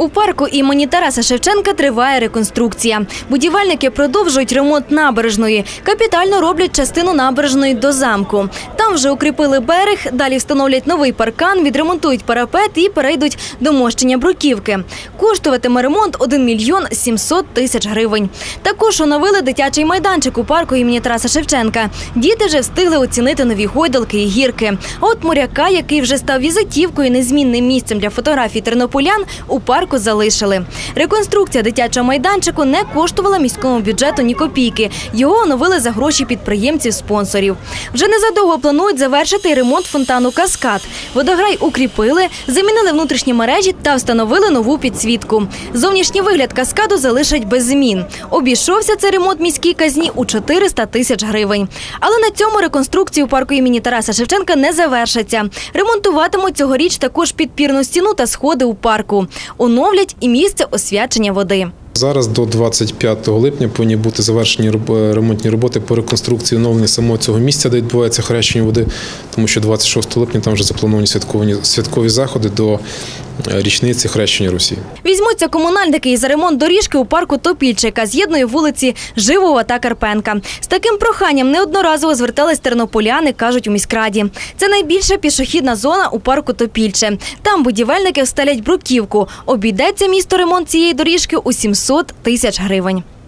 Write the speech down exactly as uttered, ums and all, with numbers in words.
У парку імені Тараса Шевченка триває реконструкція. Будівельники продовжують ремонт набережної. Капітально роблять частину набережної до замку. Там вже укріпили берег, далі встановлять новий паркан, відремонтують парапет і перейдуть до мощення бруківки. Коштуватиме ремонт один мільйон сімсот тисяч гривень. Також оновили дитячий майданчик у парку імені Тараса Шевченка. Діти вже встигли оцінити нові гойдалки і гірки. А от моряка, який вже став візитівкою і незмінним місцем для фотографій тернополян, у парку залишили. Реконструкція дитячого майданчику не коштувала міському бюджету ні копійки. Його оновили за гроші підприємців-спонсорів. Вже незадовго планують завершити і ремонт фонтану «Каскад». Водограй укріпили, замінили внутрішні мережі та встановили нову підсвітку. Зовнішній вигляд «Каскаду» залишать без змін. Обійшовся цей ремонт міській казні у чотириста тисяч гривень. Але на цьому реконструкцію парку імені Тараса Шевченка не завершаться. Ремонтуватимуть цьогоріч також підпірну стіну та сходи у парку. Оновлять і місце освячення води. Зараз до двадцять п'ятого липня повинні бути завершені ремонтні роботи по реконструкції і оновленню самого цього місця, де відбувається хрещення води, тому що двадцять шостого липня там вже заплановані святкові, святкові заходи до річниці хрещення Русі. Візьмуться комунальники і за ремонт доріжки у парку Топільче, яка з'єднує вулиці Живого та Карпенка. З таким проханням неодноразово звертались тернополяни, кажуть у міськраді. Це найбільша пішохідна зона у парку Топільче. Там будівельники встелять бруківку. Обійдеться місто ремонт цієї доріжки у сімсот тисяч гривень.